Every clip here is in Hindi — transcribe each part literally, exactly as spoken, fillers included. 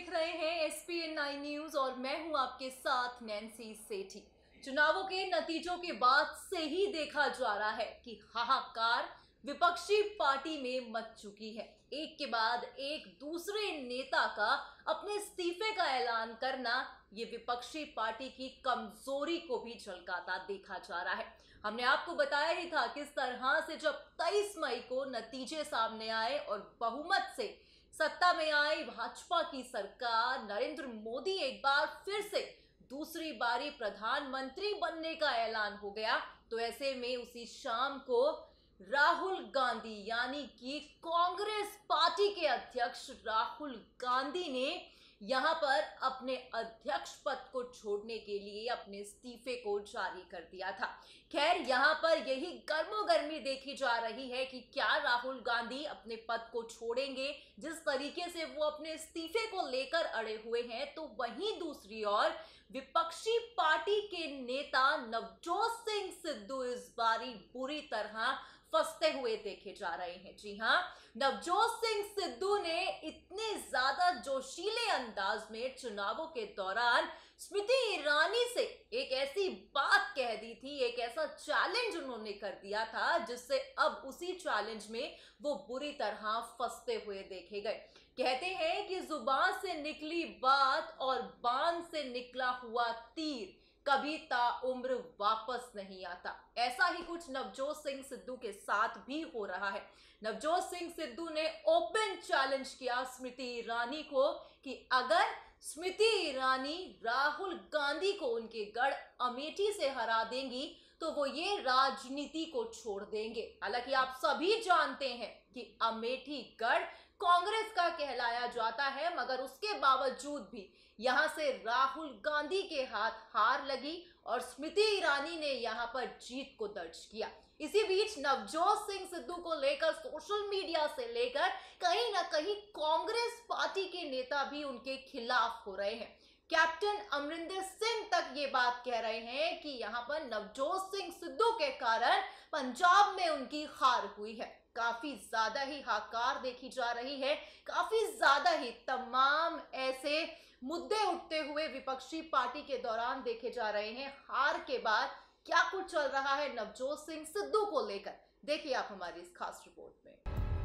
देख रहे हैं S P N nine news और मैं हूं आपके साथ नैन्सी सेठी। चुनावों के नतीजों के बाद से ही देखा जा रहा है कि हाहाकार विपक्षी पार्टी में मच चुकी है। एक के बाद एक दूसरे नेता का अपने इस्तीफे का ऐलान करना ये विपक्षी पार्टी की कमजोरी को भी झलकाता देखा जा रहा है। हमने आपको बताया ही था किस तरह से जब तेईस मई को नतीजे सामने आए और बहुमत से सत्ता में आई भाजपा की सरकार, नरेंद्र मोदी एक बार फिर से दूसरी बारी प्रधानमंत्री बनने का ऐलान हो गया, तो ऐसे में उसी शाम को राहुल गांधी यानी कि कांग्रेस पार्टी के अध्यक्ष राहुल गांधी ने यहां पर अपने अध्यक्ष पद को छोड़ने के लिए अपने इस्तीफे को जारी कर दिया था। खैर, यहां पर यही गर्मोगर्मी देखी जा रही है कि क्या राहुल गांधी अपने पद को छोड़ेंगे। जिस तरीके से वो अपने इस्तीफे को लेकर अड़े हुए हैं, तो वहीं दूसरी ओर विपक्षी पार्टी के नेता नवजोत सिंह सिद्धू इस बारी बुरी तरह फंसते हुए देखे जा रहे हैं। जी हां, नवजोत सिंह सिद्धू ने इतने ज्यादा जोशीले अंदाज में चुनावों के दौरान स्मृति ईरानी से एक ऐसी बात कह दी थी, एक ऐसा चैलेंज उन्होंने कर दिया था, जिससे अब उसी चैलेंज में वो बुरी तरह फंसते हुए देखे गए। कहते हैं कि जुबान से निकली बात और बाण से निकला हुआ तीर कभी ताउम्र वापस नहीं आता। ऐसा ही कुछ नवजोत सिंह सिद्धू के साथ भी हो रहा है। नवजोत सिंह सिद्धू ने ओपन चैलेंज किया स्मृति ईरानी को कि अगर स्मृति ईरानी राहुल गांधी को उनके गढ़ अमेठी से हरा देंगी तो वो ये राजनीति को छोड़ देंगे। हालांकि आप सभी जानते हैं कि अमेठी गढ़ कांग्रेस का कहलाया जाता है, मगर उसके बावजूद भी यहां से राहुल गांधी के हाथ हार लगी और स्मृति ईरानी ने यहां पर जीत को दर्ज किया। इसी बीच नवजोत सिंह सिद्धू को लेकर सोशल मीडिया से लेकर कहीं ना कहीं कांग्रेस पार्टी के नेता भी उनके खिलाफ हो रहे हैं। कैप्टन अमरिंदर सिंह तक ये बात कह रहे हैं कि यहां पर नवजोत सिंह सिद्धू के कारण पंजाब में उनकी हार हुई है। काफी ज्यादा ही हाकार देखी जा रही है, काफी ज्यादा ही तमाम ऐसे मुद्दे उठते हुए विपक्षी पार्टी के दौरान देखे जा रहे हैं। हार के बाद क्या कुछ चल रहा है नवजोत सिंह सिद्धू को लेकर, देखिए आप हमारी इस खास रिपोर्ट में।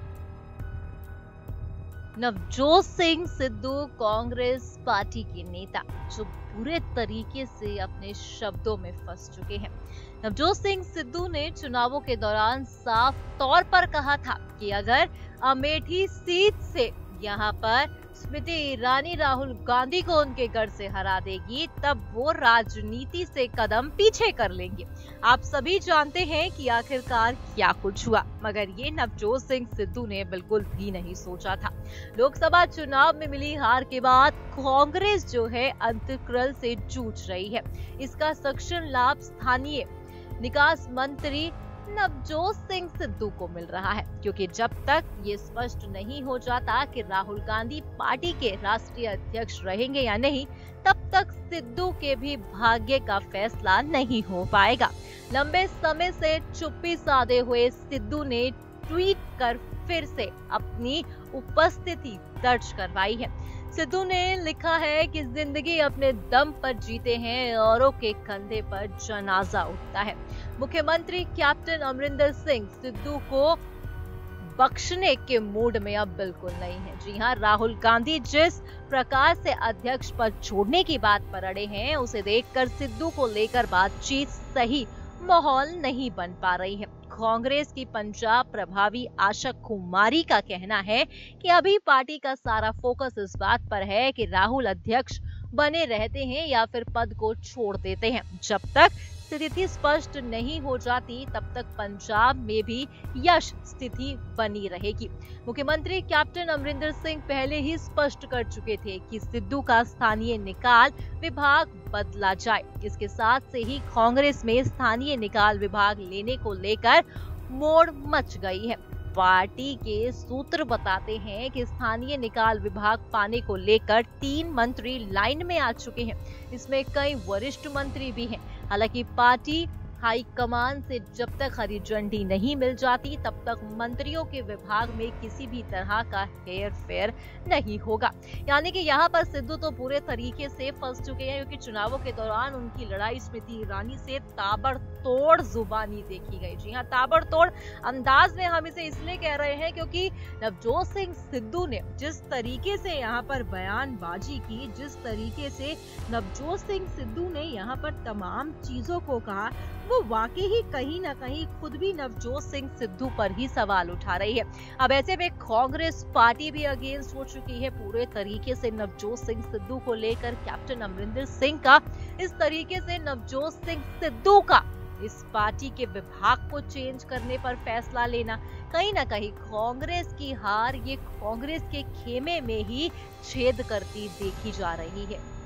नवजोत सिंह सिद्धू कांग्रेस पार्टी के नेता जो बुरे तरीके से अपने शब्दों में फंस चुके हैं। नवजोत सिंह सिद्धू ने चुनावों के दौरान साफ तौर पर कहा था कि अगर अमेठी सीट से यहां पर स्मृति ईरानी राहुल गांधी को उनके गढ़ से हरा देगी, तब वो राजनीति से कदम पीछे कर लेंगे। आप सभी जानते हैं कि आखिरकार क्या कुछ हुआ, मगर ये नवजोत सिंह सिद्धू ने बिल्कुल भी नहीं सोचा था। लोकसभा चुनाव में मिली हार के बाद कांग्रेस जो है अंतर्कल से जूझ रही है। इसका सक्षम लाभ स्थानीय निकास मंत्री नवजोत सिंह सिद्धू को मिल रहा है, क्योंकि जब तक ये स्पष्ट नहीं हो जाता कि राहुल गांधी पार्टी के राष्ट्रीय अध्यक्ष रहेंगे या नहीं, तब तक सिद्धू के भी भाग्य का फैसला नहीं हो पाएगा। लंबे समय से चुप्पी साधे हुए सिद्धू ने ट्वीट कर फिर से अपनी उपस्थिति दर्ज करवाई है। सिद्धू ने लिखा है कि जिंदगी अपने दम पर जीते हैं, औरों के कंधे पर जनाजा उठता है। मुख्यमंत्री कैप्टन अमरिंदर सिंह सिद्धू को बख्शने के मूड में अब बिल्कुल नहीं है। जी हां, राहुल गांधी जिस प्रकार से अध्यक्ष पद छोड़ने की बात पर अड़े हैं, उसे देखकर सिद्धू को लेकर बातचीत सही माहौल नहीं बन पा रही है। कांग्रेस की पंजाब प्रभारी आशा कुमारी का कहना है कि अभी पार्टी का सारा फोकस इस बात पर है कि राहुल अध्यक्ष बने रहते हैं या फिर पद को छोड़ देते हैं। जब तक स्थिति स्पष्ट नहीं हो जाती, तब तक पंजाब में भी यश स्थिति बनी रहेगी। मुख्यमंत्री कैप्टन अमरिंदर सिंह पहले ही स्पष्ट कर चुके थे कि सिद्धू का स्थानीय निकाल विभाग बदला जाए। इसके साथ से ही कांग्रेस में स्थानीय निकाल विभाग लेने को लेकर मोड़ मच गई है। पार्टी के सूत्र बताते हैं कि स्थानीय निकाल विभाग पाने को लेकर तीन मंत्री लाइन में आ चुके हैं। इसमें कई वरिष्ठ मंत्री भी हैं। हालांकि पार्टी हाईकमान से जब तक हरी झंडी नहीं मिल जाती तब तक मंत्रियों के विभाग में किसी भी तरह का हेर फेर नहीं होगा। यानी कि यहाँ पर सिद्धू तो पूरे तरीके से फंस चुके हैं, क्योंकि चुनावों के दौरान उनकी लड़ाई स्मृति ईरानी से ताबड़तोड़ जुबानी देखी गई। जी हाँ, ताबड़तोड़ अंदाज में हम इसे इसलिए कह रहे हैं क्योंकि नवजोत सिंह सिद्धू ने जिस तरीके से यहाँ पर बयानबाजी की, जिस तरीके से नवजोत सिंह सिद्धू ने यहाँ पर तमाम चीजों को कहा, वो वाकई ही कहीं ना कहीं खुद भी नवजोत सिंह सिद्धू पर ही सवाल उठा रही है। अब ऐसे में कांग्रेस पार्टी भी अगेंस्ट हो चुकी है पूरे तरीके से नवजोत सिंह सिद्धू को लेकर। कैप्टन अमरिंदर सिंह का इस तरीके से नवजोत सिंह सिद्धू का इस पार्टी के विभाग को चेंज करने पर फैसला लेना कहीं ना कहीं कांग्रेस की हार, ये कांग्रेस के खेमे में ही छेद करती देखी जा रही है।